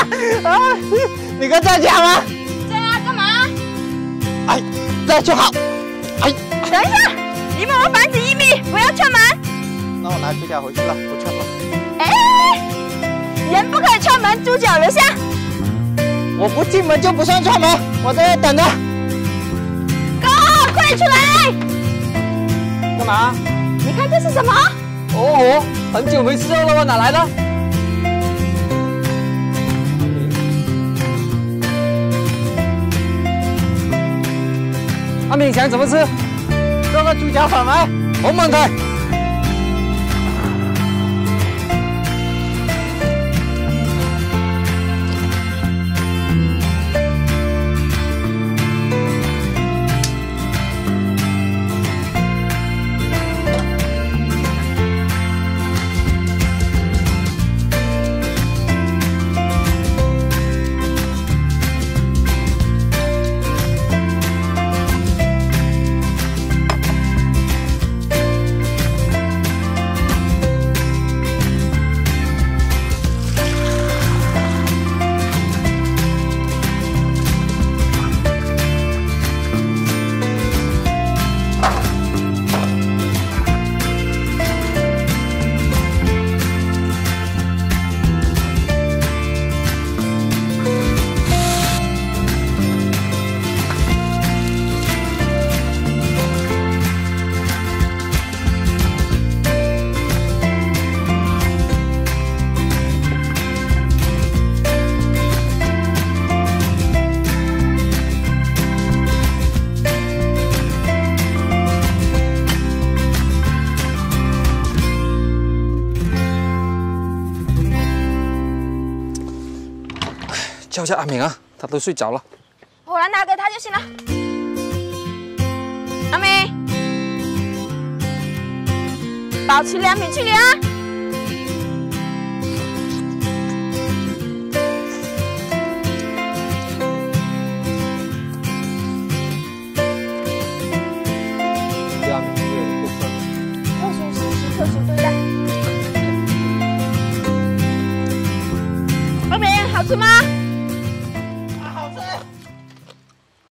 啊，你可以再加吗？ 这样干嘛？ 哎，这就好。哎， 等一下，离我们房子1米，不要串门。 那我拿猪脚回去了，不串了。 哎，人不可以串门，猪脚留下。 我不进门就不算串门，我在这等着。 Go， 快点出来！ 干嘛？ 你看这是什么？ 哦，很久没吃肉了，哪来的？阿敏想怎么吃？做个猪脚粉吗？冇問題。叫一下阿敏啊，她都睡着了。 我来拿给她就行了。阿敏，保持2米距离啊！ 2米距离过分。 特殊时期特殊对待。阿敏，好吃吗？